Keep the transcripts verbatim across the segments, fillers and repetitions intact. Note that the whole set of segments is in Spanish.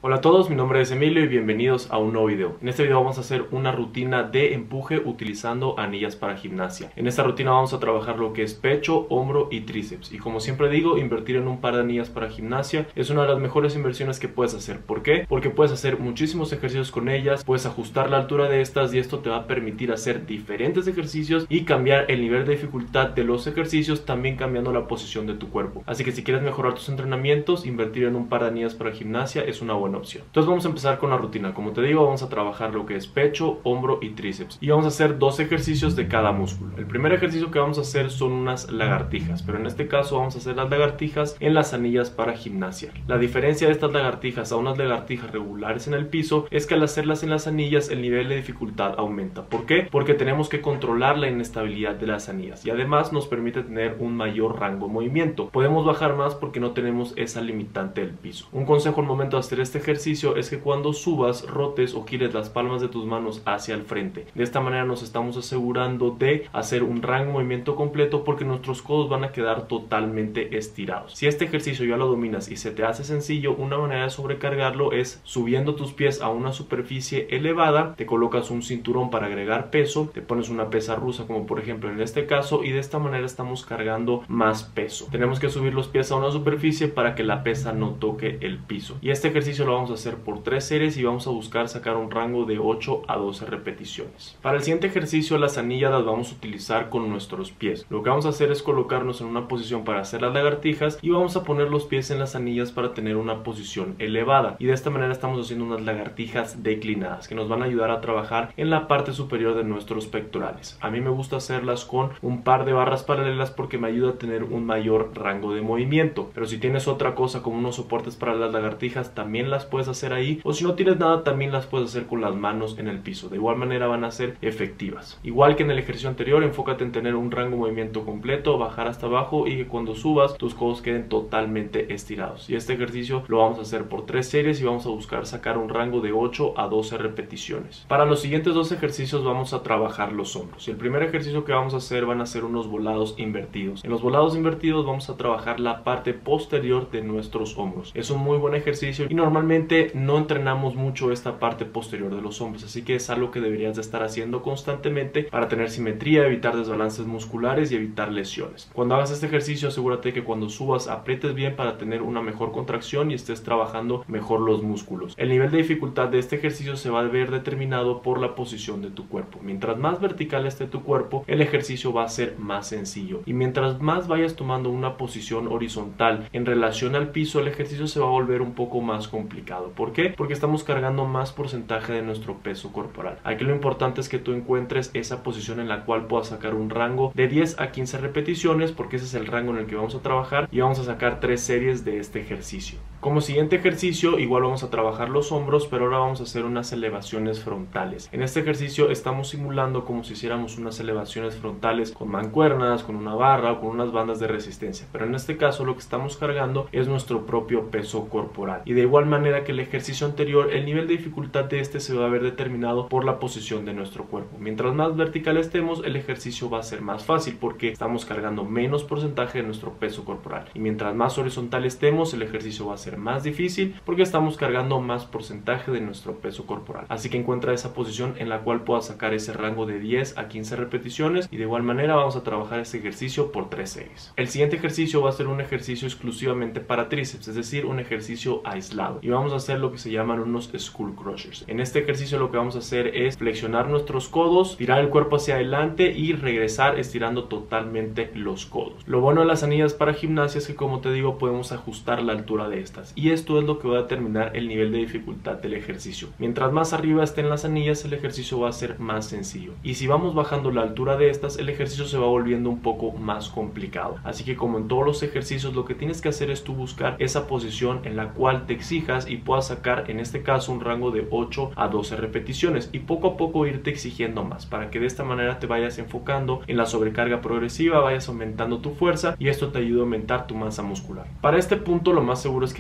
Hola a todos, mi nombre es Emilio y bienvenidos a un nuevo video. En este video vamos a hacer una rutina de empuje utilizando anillas para gimnasia. En esta rutina vamos a trabajar lo que es pecho, hombro y tríceps. Y como siempre digo, invertir en un par de anillas para gimnasia es una de las mejores inversiones que puedes hacer. ¿Por qué? Porque puedes hacer muchísimos ejercicios con ellas, puedes ajustar la altura de estas y esto te va a permitir hacer diferentes ejercicios y cambiar el nivel de dificultad de los ejercicios, también cambiando la posición de tu cuerpo. Así que si quieres mejorar tus entrenamientos, invertir en un par de anillas para gimnasia es una buena opción. Entonces vamos a empezar con la rutina. Como te digo, vamos a trabajar lo que es pecho, hombro y tríceps y vamos a hacer dos ejercicios de cada músculo. El primer ejercicio que vamos a hacer son unas lagartijas, pero en este caso vamos a hacer las lagartijas en las anillas para gimnasia. La diferencia de estas lagartijas a unas lagartijas regulares en el piso es que al hacerlas en las anillas el nivel de dificultad aumenta. ¿Por qué? Porque tenemos que controlar la inestabilidad de las anillas y además nos permite tener un mayor rango de movimiento. Podemos bajar más porque no tenemos esa limitante del piso. Un consejo al momento de hacer este ejercicio es que cuando subas, rotes o gires las palmas de tus manos hacia el frente. De esta manera nos estamos asegurando de hacer un rango de movimiento completo porque nuestros codos van a quedar totalmente estirados. Si este ejercicio ya lo dominas y se te hace sencillo, una manera de sobrecargarlo es subiendo tus pies a una superficie elevada, te colocas un cinturón para agregar peso, te pones una pesa rusa como por ejemplo en este caso y de esta manera estamos cargando más peso. Tenemos que subir los pies a una superficie para que la pesa no toque el piso y este ejercicio lo vamos a hacer por tres series y vamos a buscar sacar un rango de ocho a doce repeticiones. Para el siguiente ejercicio las anillas las vamos a utilizar con nuestros pies. Lo que vamos a hacer es colocarnos en una posición para hacer las lagartijas y vamos a poner los pies en las anillas para tener una posición elevada y de esta manera estamos haciendo unas lagartijas declinadas que nos van a ayudar a trabajar en la parte superior de nuestros pectorales. A mí me gusta hacerlas con un par de barras paralelas porque me ayuda a tener un mayor rango de movimiento, pero si tienes otra cosa como unos soportes para las lagartijas también las puedes hacer ahí, o si no tienes nada también las puedes hacer con las manos en el piso. De igual manera van a ser efectivas. Igual que en el ejercicio anterior, enfócate en tener un rango de movimiento completo, bajar hasta abajo y que cuando subas tus codos queden totalmente estirados. Y este ejercicio lo vamos a hacer por tres series y vamos a buscar sacar un rango de ocho a doce repeticiones. Para los siguientes dos ejercicios vamos a trabajar los hombros y el primer ejercicio que vamos a hacer van a ser unos volados invertidos. En los volados invertidos vamos a trabajar la parte posterior de nuestros hombros. Es un muy buen ejercicio y normalmente no entrenamos mucho esta parte posterior de los hombros, así que es algo que deberías de estar haciendo constantemente para tener simetría, evitar desbalances musculares y evitar lesiones. Cuando hagas este ejercicio asegúrate que cuando subas aprietes bien para tener una mejor contracción y estés trabajando mejor los músculos. El nivel de dificultad de este ejercicio se va a ver determinado por la posición de tu cuerpo. Mientras más vertical esté tu cuerpo, el ejercicio va a ser más sencillo y mientras más vayas tomando una posición horizontal en relación al piso, el ejercicio se va a volver un poco más complicado. ¿Por qué? Porque estamos cargando más porcentaje de nuestro peso corporal. Aquí lo importante es que tú encuentres esa posición en la cual puedas sacar un rango de diez a quince repeticiones porque ese es el rango en el que vamos a trabajar y vamos a sacar tres series de este ejercicio. Como siguiente ejercicio igual vamos a trabajar los hombros, pero ahora vamos a hacer unas elevaciones frontales. En este ejercicio estamos simulando como si hiciéramos unas elevaciones frontales con mancuernas, con una barra o con unas bandas de resistencia, pero en este caso lo que estamos cargando es nuestro propio peso corporal y de igual manera que el ejercicio anterior, el nivel de dificultad de este se va a ver determinado por la posición de nuestro cuerpo. Mientras más vertical estemos, el ejercicio va a ser más fácil porque estamos cargando menos porcentaje de nuestro peso corporal y mientras más horizontal estemos, el ejercicio va a ser más difícil porque estamos cargando más porcentaje de nuestro peso corporal. Así que encuentra esa posición en la cual puedas sacar ese rango de diez a quince repeticiones y de igual manera vamos a trabajar este ejercicio por tres series. El siguiente ejercicio va a ser un ejercicio exclusivamente para tríceps, es decir, un ejercicio aislado y vamos a hacer lo que se llaman unos skull crushers. En este ejercicio lo que vamos a hacer es flexionar nuestros codos, tirar el cuerpo hacia adelante y regresar estirando totalmente los codos. Lo bueno de las anillas para gimnasia es que, como te digo, podemos ajustar la altura de estas y esto es lo que va a determinar el nivel de dificultad del ejercicio. Mientras más arriba estén las anillas, el ejercicio va a ser más sencillo y si vamos bajando la altura de estas, el ejercicio se va volviendo un poco más complicado. Así que como en todos los ejercicios, lo que tienes que hacer es tú buscar esa posición en la cual te exijas y puedas sacar en este caso un rango de ocho a doce repeticiones y poco a poco irte exigiendo más para que de esta manera te vayas enfocando en la sobrecarga progresiva, vayas aumentando tu fuerza y esto te ayuda a aumentar tu masa muscular. Para este punto lo más seguro es que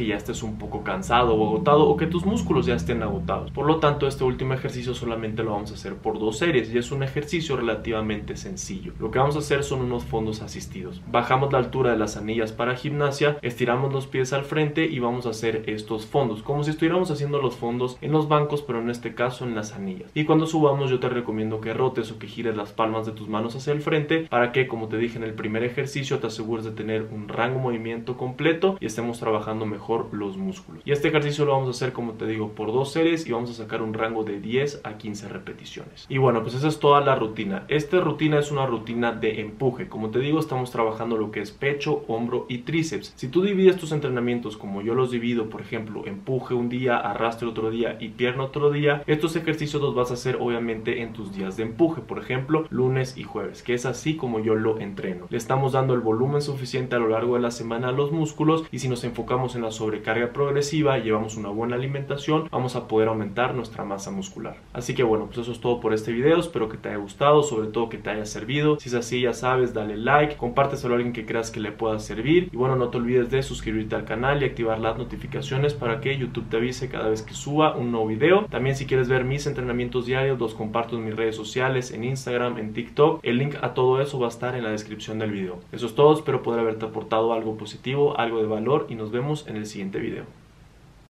que ya estés un poco cansado o agotado o que tus músculos ya estén agotados. Por lo tanto, este último ejercicio solamente lo vamos a hacer por dos series y es un ejercicio relativamente sencillo. Lo que vamos a hacer son unos fondos asistidos. Bajamos la altura de las anillas para gimnasia, estiramos los pies al frente y vamos a hacer estos fondos, como si estuviéramos haciendo los fondos en los bancos, pero en este caso en las anillas. Y cuando subamos yo te recomiendo que rotes o que gires las palmas de tus manos hacia el frente para que, como te dije en el primer ejercicio, te asegures de tener un rango de movimiento completo y estemos trabajando mejor los músculos. Y este ejercicio lo vamos a hacer, como te digo, por dos series y vamos a sacar un rango de diez a quince repeticiones. Y bueno, pues esa es toda la rutina. Esta rutina es una rutina de empuje. Como te digo, estamos trabajando lo que es pecho, hombro y tríceps. Si tú divides tus entrenamientos como yo los divido, por ejemplo, empuje un día, arrastre otro día y pierna otro día, estos ejercicios los vas a hacer obviamente en tus días de empuje, por ejemplo, lunes y jueves, que es así como yo lo entreno. Le estamos dando el volumen suficiente a lo largo de la semana a los músculos y si nos enfocamos en la sobrecarga progresiva y llevamos una buena alimentación, vamos a poder aumentar nuestra masa muscular. Así que bueno, pues eso es todo por este video. Espero que te haya gustado, sobre todo que te haya servido. Si es así, ya sabes, dale like, compárteselo a alguien que creas que le pueda servir y bueno, no te olvides de suscribirte al canal y activar las notificaciones para que YouTube te avise cada vez que suba un nuevo video. También, si quieres ver mis entrenamientos diarios, los comparto en mis redes sociales, en Instagram, en TikTok. El link a todo eso va a estar en la descripción del video. Eso es todo, espero poder haberte aportado algo positivo, algo de valor y nos vemos en el siguiente video.